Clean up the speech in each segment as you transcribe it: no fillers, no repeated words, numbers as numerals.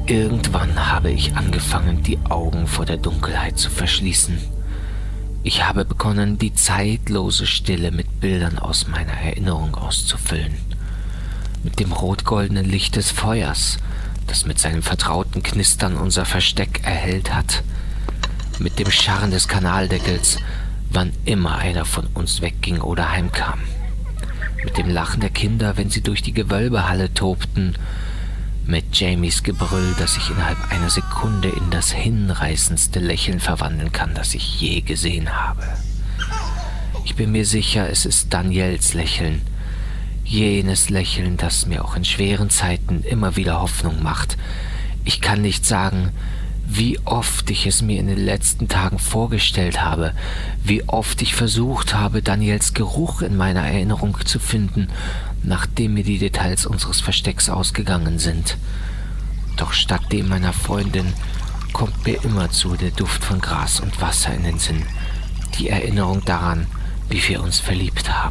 Irgendwann habe ich angefangen, die Augen vor der Dunkelheit zu verschließen. Ich habe begonnen, die zeitlose Stille mit Bildern aus meiner Erinnerung auszufüllen. Mit dem rot-goldenen Licht des Feuers, das mit seinem vertrauten Knistern unser Versteck erhellt hat. Mit dem Scharren des Kanaldeckels, wann immer einer von uns wegging oder heimkam. Mit dem Lachen der Kinder, wenn sie durch die Gewölbehalle tobten. Mit Jamies Gebrüll, das sich innerhalb einer Sekunde in das hinreißendste Lächeln verwandeln kann, das ich je gesehen habe. Ich bin mir sicher, es ist Daniels Lächeln. Jenes Lächeln, das mir auch in schweren Zeiten immer wieder Hoffnung macht. Ich kann nicht sagen, wie oft ich es mir in den letzten Tagen vorgestellt habe, wie oft ich versucht habe, Daniels Geruch in meiner Erinnerung zu finden, nachdem mir die Details unseres Verstecks ausgegangen sind. Doch statt dem meiner Freundin kommt mir immerzu der Duft von Gras und Wasser in den Sinn, die Erinnerung daran, wie wir uns verliebt haben.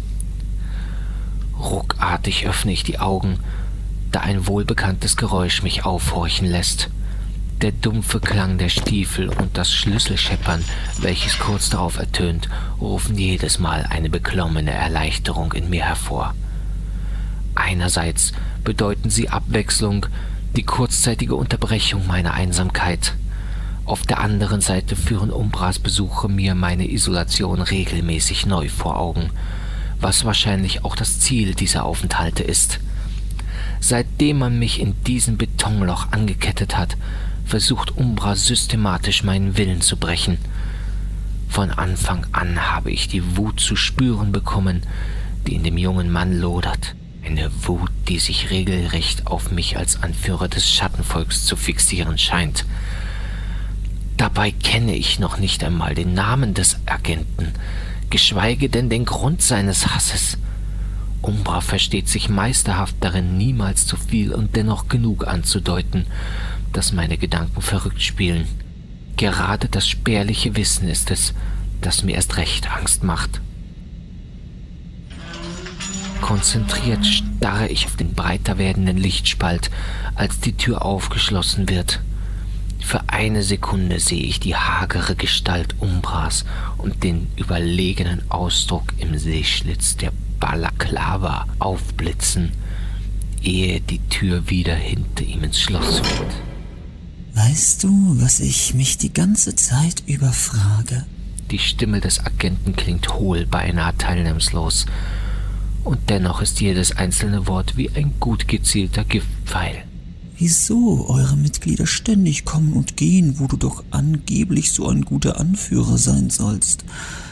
Ruckartig öffne ich die Augen, da ein wohlbekanntes Geräusch mich aufhorchen lässt. Der dumpfe Klang der Stiefel und das Schlüsselscheppern, welches kurz darauf ertönt, rufen jedes Mal eine beklommene Erleichterung in mir hervor. Einerseits bedeuten sie Abwechslung, die kurzzeitige Unterbrechung meiner Einsamkeit. Auf der anderen Seite führen Umbras Besuche mir meine Isolation regelmäßig neu vor Augen, was wahrscheinlich auch das Ziel dieser Aufenthalte ist. Seitdem man mich in diesem Betonloch angekettet hat, versucht Umbra systematisch meinen Willen zu brechen. Von Anfang an habe ich die Wut zu spüren bekommen, die in dem jungen Mann lodert. Eine Wut, die sich regelrecht auf mich als Anführer des Schattenvolks zu fixieren scheint. Dabei kenne ich noch nicht einmal den Namen des Agenten, geschweige denn den Grund seines Hasses. Umbra versteht sich meisterhaft darin, niemals zu viel und dennoch genug anzudeuten, dass meine Gedanken verrückt spielen. Gerade das spärliche Wissen ist es, das mir erst recht Angst macht. Konzentriert starre ich auf den breiter werdenden Lichtspalt, als die Tür aufgeschlossen wird. Für eine Sekunde sehe ich die hagere Gestalt Umbras und den überlegenen Ausdruck im Sehschlitz der Balaklava aufblitzen, ehe die Tür wieder hinter ihm ins Schloss fällt. Weißt du, was ich mich die ganze Zeit über frage? Die Stimme des Agenten klingt hohl, beinahe teilnahmslos. Und dennoch ist jedes einzelne Wort wie ein gut gezielter Giftpfeil. Wieso eure Mitglieder ständig kommen und gehen, wo du doch angeblich so ein guter Anführer sein sollst?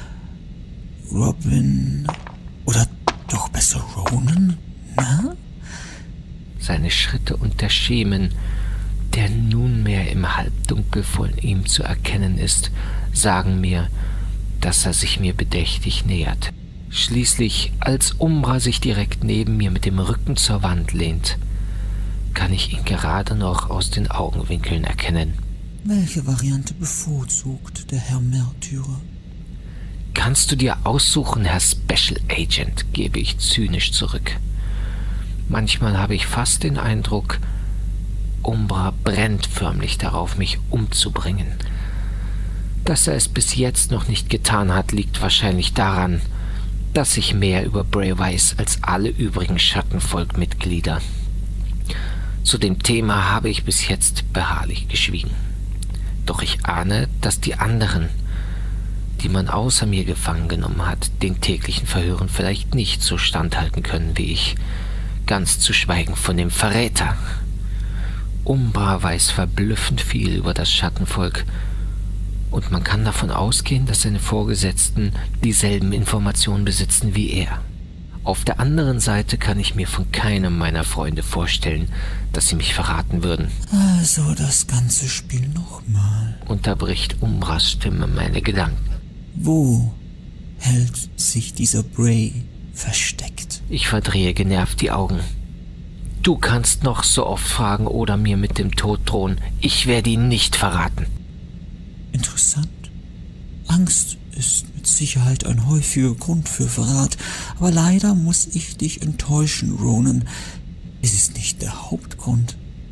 Robin oder doch besser Ronan, na? Seine Schritte und der Schemen, der nunmehr im Halbdunkel von ihm zu erkennen ist, sagen mir, dass er sich mir bedächtig nähert. Schließlich, als Umbra sich direkt neben mir mit dem Rücken zur Wand lehnt, kann ich ihn gerade noch aus den Augenwinkeln erkennen. Welche Variante bevorzugt der Herr Märtyrer? Kannst du dir aussuchen, Herr Special Agent, gebe ich zynisch zurück. Manchmal habe ich fast den Eindruck, Umbra brennt förmlich darauf, mich umzubringen. Dass er es bis jetzt noch nicht getan hat, liegt wahrscheinlich daran, dass ich mehr über Bray weiß als alle übrigen Schattenvolk-Mitglieder. Zu dem Thema habe ich bis jetzt beharrlich geschwiegen. Doch ich ahne, dass die anderen, die man außer mir gefangen genommen hat, den täglichen Verhören vielleicht nicht so standhalten können wie ich, ganz zu schweigen von dem Verräter. Umbra weiß verblüffend viel über das Schattenvolk, und man kann davon ausgehen, dass seine Vorgesetzten dieselben Informationen besitzen wie er. Auf der anderen Seite kann ich mir von keinem meiner Freunde vorstellen, dass sie mich verraten würden. Also das ganze Spiel nochmal. Unterbricht Umbras Stimme meine Gedanken. Wo hält sich dieser Bray versteckt? Ich verdrehe genervt die Augen. Du kannst noch so oft fragen oder mir mit dem Tod drohen. Ich werde ihn nicht verraten. Interessant. Angst ist mit Sicherheit ein häufiger Grund für Verrat, aber leider muss ich dich enttäuschen, Ronan. Es ist nicht der Hauptgrund.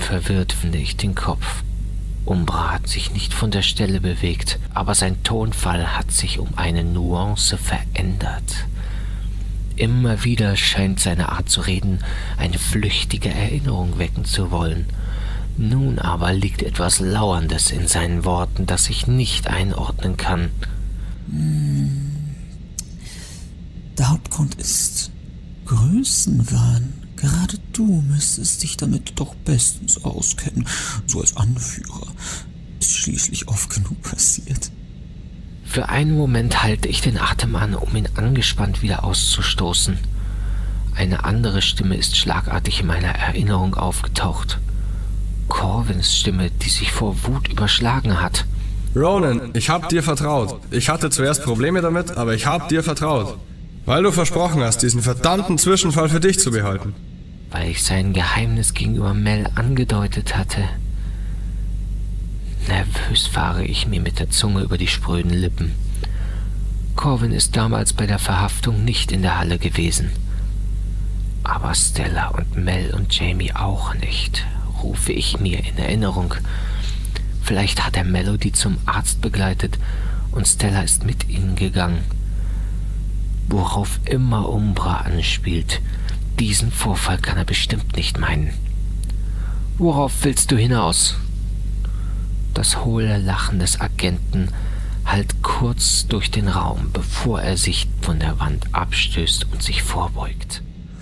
Verwirrt wende ich den Kopf. Umbra hat sich nicht von der Stelle bewegt, aber sein Tonfall hat sich um eine Nuance verändert. Immer wieder scheint seine Art zu reden eine flüchtige Erinnerung wecken zu wollen. Nun aber liegt etwas Lauerndes in seinen Worten, das ich nicht einordnen kann. Der Hauptgrund ist Größenwahn. Gerade du müsstest dich damit doch bestens auskennen, so als Anführer. Ist schließlich oft genug passiert. Für einen Moment halte ich den Atem an, um ihn angespannt wieder auszustoßen. Eine andere Stimme ist schlagartig in meiner Erinnerung aufgetaucht. Corvins Stimme, die sich vor Wut überschlagen hat. Ronan, ich hab dir vertraut. Ich hatte zuerst Probleme damit, aber ich hab dir vertraut. Weil du versprochen hast, diesen verdammten Zwischenfall für dich zu behalten. Weil ich sein Geheimnis gegenüber Mel angedeutet hatte. Nervös fahre ich mir mit der Zunge über die spröden Lippen. Corvin ist damals bei der Verhaftung nicht in der Halle gewesen. Aber Stella und Mel und Jamie auch nicht, rufe ich mir in Erinnerung. Vielleicht hat er Melody zum Arzt begleitet und Stella ist mit ihnen gegangen. Worauf immer Umbra anspielt, diesen Vorfall kann er bestimmt nicht meinen. Worauf willst du hinaus? Das hohle Lachen des Agenten hallt kurz durch den Raum, bevor er sich von der Wand abstößt und sich vorbeugt.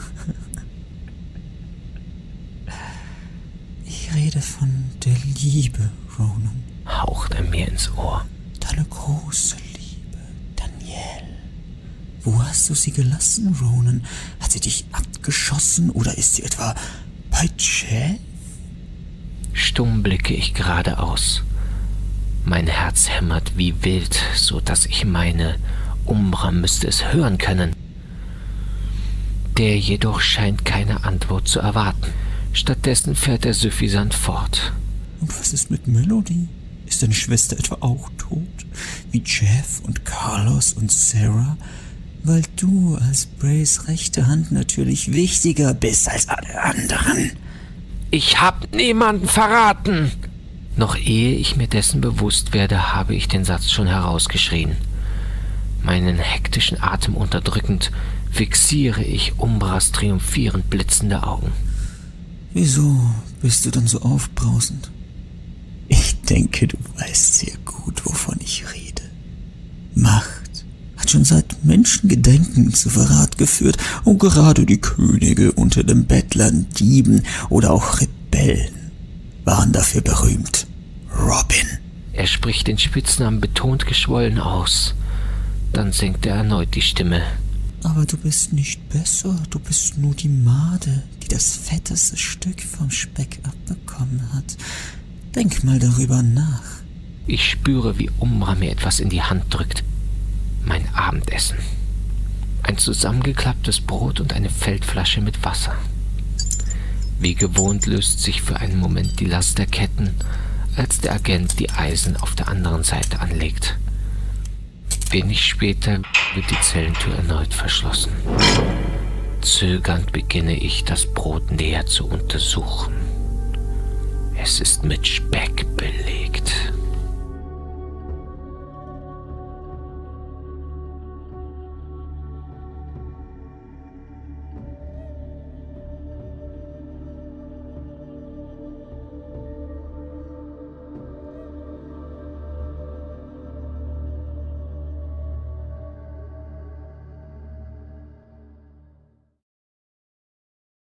Ich rede von der Liebe, Ronan. Haucht er mir ins Ohr. Deine große Liebe, Danielle. Wo hast du sie gelassen, Ronan? Hat sie dich abgeschossen oder ist sie etwa bei Jeff? Stumm blicke ich geradeaus. Mein Herz hämmert wie wild, so dass ich meine, Umbra müsste es hören können. Der jedoch scheint keine Antwort zu erwarten. Stattdessen fährt er suffisant fort. Und was ist mit Melody? Ist deine Schwester etwa auch tot? Wie Jeff und Carlos und Sarah? Weil du als Brays rechte Hand natürlich wichtiger bist als alle anderen. Ich hab niemanden verraten! Noch ehe ich mir dessen bewusst werde, habe ich den Satz schon herausgeschrien. Meinen hektischen Atem unterdrückend, fixiere ich Umbras triumphierend blitzende Augen. Wieso bist du dann so aufbrausend? Ich denke, du weißt sehr gut, wovon ich rede. Macht hat schon seit Menschengedenken zu Verrat geführt und gerade die Könige unter den Bettlern, Dieben oder auch Rebellen waren dafür berühmt. Robin. Er spricht den Spitznamen betont geschwollen aus. Dann senkt er erneut die Stimme. Aber du bist nicht besser, du bist nur die Made, die das fetteste Stück vom Speck abbekommen hat. Denk mal darüber nach. Ich spüre, wie Umbra mir etwas in die Hand drückt. Mein Abendessen. Ein zusammengeklapptes Brot und eine Feldflasche mit Wasser. Wie gewohnt löst sich für einen Moment die Last der Ketten, als der Agent die Eisen auf der anderen Seite anlegt. Wenig später wird die Zellentür erneut verschlossen. Zögernd beginne ich, das Brot näher zu untersuchen. Es ist mit Speck belegt.